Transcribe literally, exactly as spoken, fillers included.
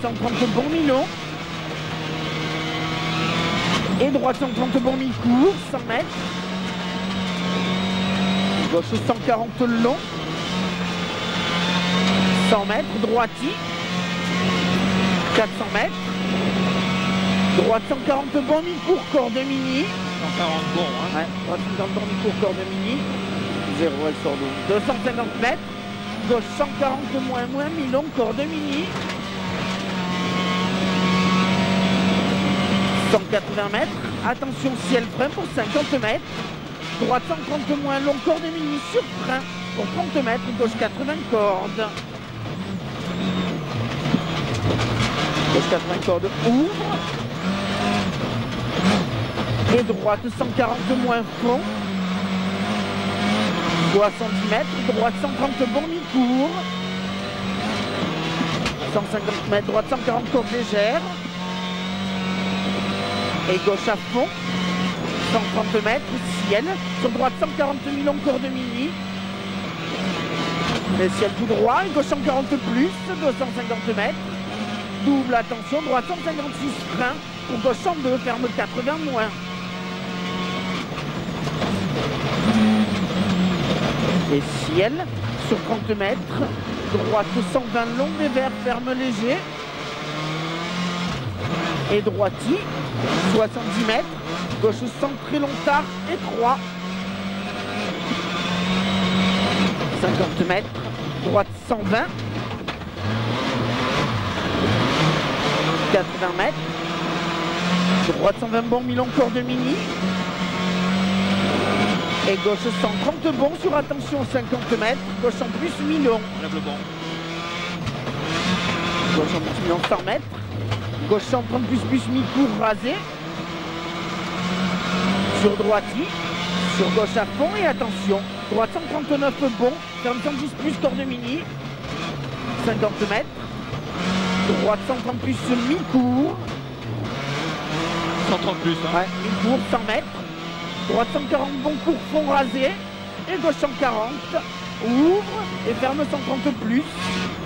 cent trente bon mi-long. Et droite cent trente bon mi-court, cent mètres. Gauche cent quarante long. cent mètres, droiti. quatre cents mètres. Droite cent quarante bon mi-court, corde mini. cent quarante bon, hein. Ouais, droite cent quarante bon mi-court, corde mini. zéro, elle sort d'où? deux cent cinquante mètres. Gauche cent quarante moins, moins, mi-long, corde mini. cent quatre-vingts mètres. Attention, ciel frein pour cinquante mètres. Droite cent trente moins, long, corde mini sur frein pour trente mètres. Gauche quatre-vingts cordes. Gauche quatre-vingts cordes, ouvre. Et droite cent quarante moins fond. soixante-dix mètres, droite cent trente bon mi-court. cent cinquante mètres, droite cent quarante corde légère. Et gauche à fond. cent trente mètres, ciel. Sur droite cent quarante mi-long, corde mini. Et ciel tout droit, et gauche cent quarante plus, deux cent cinquante mètres. Double attention, droite cent cinquante-six frein. Pour gauche cent deux, ferme quatre-vingts moins. Et ciel sur trente mètres, droite cent vingt long, des verts, ferme léger. Et droiti, soixante-dix mètres, gauche cent très long tard, et trois. cinquante mètres, droite cent vingt. quatre-vingts mètres, droite cent vingt bon, mi-long, corde mini. Et gauche cent trente bon sur attention cinquante mètres, gauche en plus mi-long. Lève le bon. Gauche en plus mi-long cent mètres, gauche cent trente plus plus mi-court rasé. Sur droiti, sur gauche à fond et attention, droite cent trente-neuf bon, ferme cent dix plus corde mini, cinquante mètres, droite cent trente plus mi-court. cent trente plus, hein. Ouais, mi-court cent mètres. Droite cent quarante bon court fond rasé. Et gauche cent quarante. Ouvre et ferme cent trente plus.